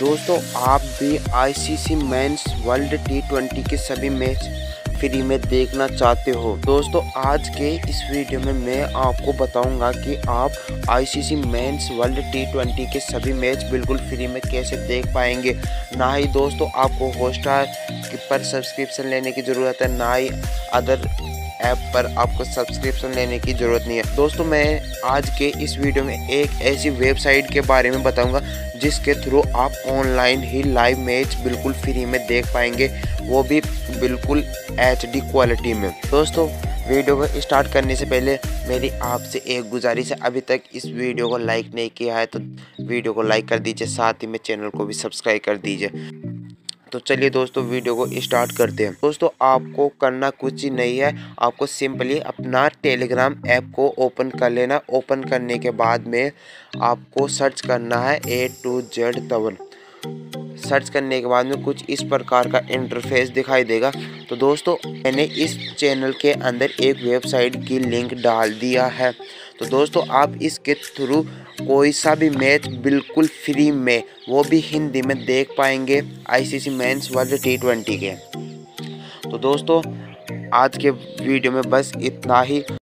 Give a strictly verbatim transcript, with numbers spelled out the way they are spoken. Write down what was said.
दोस्तों आप भी ICC men's world T twenty के सभी मैच फ्री में देखना चाहते हो। दोस्तों आज के इस वीडियो में मैं आपको बताऊंगा कि आप ICC men's world T twenty के सभी मैच बिल्कुल फ्री में कैसे देख पाएंगे। ना ही दोस्तों आपको हॉटस्टार पर सब्सक्रिप्शन लेने की ज़रूरत है, ना ही अदर ऐप पर आपको सब्सक्रिप्शन लेने की ज़रूरत नहीं है। दोस्तों मैं आज के इस वीडियो में एक ऐसी वेबसाइट के बारे में बताऊंगा जिसके थ्रू आप ऑनलाइन ही लाइव मैच बिल्कुल फ्री में देख पाएंगे, वो भी बिल्कुल एच डी क्वालिटी में। दोस्तों वीडियो को स्टार्ट करने से पहले मेरी आपसे एक गुजारिश है, अभी तक इस वीडियो को लाइक नहीं किया है तो वीडियो को लाइक कर दीजिए, साथ ही में चैनल को भी सब्सक्राइब कर दीजिए। तो चलिए दोस्तों वीडियो को स्टार्ट करते हैं। दोस्तों आपको करना कुछ ही नहीं है, आपको सिंपली अपना टेलीग्राम ऐप को ओपन कर लेना। ओपन करने के बाद में आपको सर्च करना है ए टू जेड तवन। सर्च करने के बाद में कुछ इस प्रकार का इंटरफेस दिखाई देगा। तो दोस्तों मैंने इस चैनल के अंदर एक वेबसाइट की लिंक डाल दिया है। तो दोस्तों आप इसके थ्रू कोई सा भी मैच बिल्कुल फ्री में, वो भी हिंदी में देख पाएंगे ICC men's world T twenty के। तो दोस्तों आज के वीडियो में बस इतना ही।